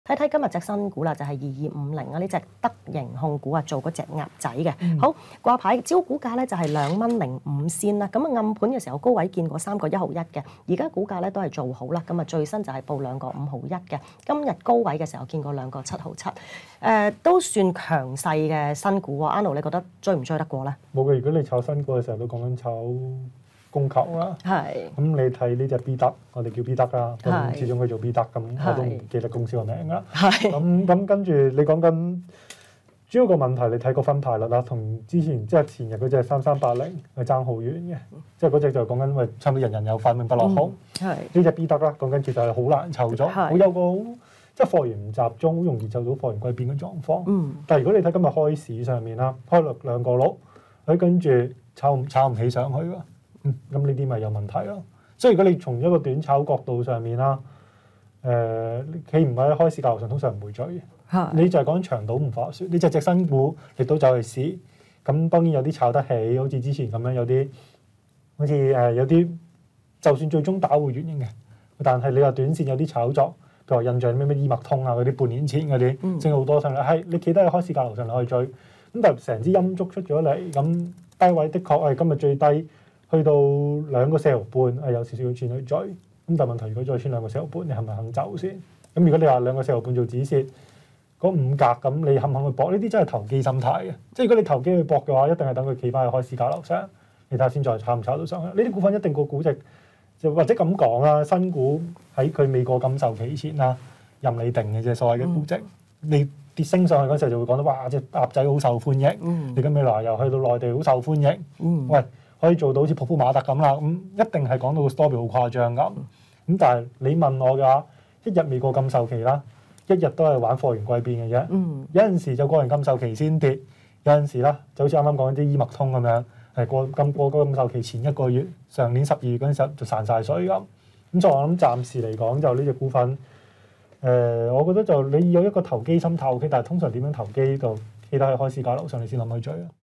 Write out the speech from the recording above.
睇睇今日隻新股啦，就係2250啊，呢隻德盈控股啊，做嗰隻鴨仔嘅。好掛牌招股價咧就係2.05仙啦。咁啊暗盤嘅時候高位見過3.1嘅，而家股價咧都係做好啦。咁啊最新就係報2.51嘅。今日高位嘅時候見過2.7，都算強勢嘅新股喎。Arnold，你覺得追唔追得過咧？ 冇嘅，如果你炒新股嘅時候都講緊炒供求啦，咁你睇呢隻 B 德，我哋叫 B 德啦，咁始終佢做 B 德，咁我都唔記得公司個名啦。咁跟住你講緊主要個問題，你睇個分派率啦，同之前即係前日嗰隻3380係爭好遠嘅，即係嗰隻就講緊差唔多人人有份命不落空。呢隻 B 德啦，講緊其實係好難籌咗，好有個即係貨源唔集中，好容易就到貨源歸邊嘅狀況。但係如果你睇今日開市上面啦，開落2個6，佢跟住炒唔起上去㗎。咁呢啲咪有問題咯。所以如果你從一個短炒角度上面啦，企唔喺開市價上通常唔會追嘅。你就係講長賭唔划算。你隻新股亦都走去試，咁當然有啲炒得起，好似之前咁樣有啲，好似有啲就算最終打回原形嘅，但係你話短線有啲炒作，譬如話印象咩醫脈通啊嗰啲半年前嗰啲升好多上嚟，係你企得喺開市價樓上嚟可以追。咁但係成支陰燭出咗嚟，咁低位的確係今日最低。去到2.45係有少少錢去追，咁但係問題如果再穿2.45，你係咪肯走先？咁如果你話2.45做止蝕，嗰5格咁，你肯唔肯去搏？呢啲真係投機心態嘅，即係如果你投機去搏嘅話，一定係等佢企翻去開市價樓上，你睇下先再炒唔炒到上去。呢啲股份一定個估值就或者咁講啦，新股喺佢未過禁售期前啦，任你定嘅啫，所謂嘅估值。你跌升上去嗰時候就會講到哇，隻鴨仔好受歡迎，你咁未來又去到內地好受歡迎，喂。可以做到好似普普馬特咁啦，咁一定係講到個 story 好誇張咁。咁但係你問我嘅話，一日未過禁售期啦，一日都係玩貨源歸邊嘅啫。有陣時就過完禁售期先跌，有陣時啦就好似啱啱講啲醫脈通咁樣，係過禁售期前1個月，上年12月嗰陣時候就散晒水咁。咁所以我諗暫時嚟講就呢隻股份，我覺得就你有一個投機心態 OK，但係通常點樣投機就企得喺開市價樓上你先諗去追啊。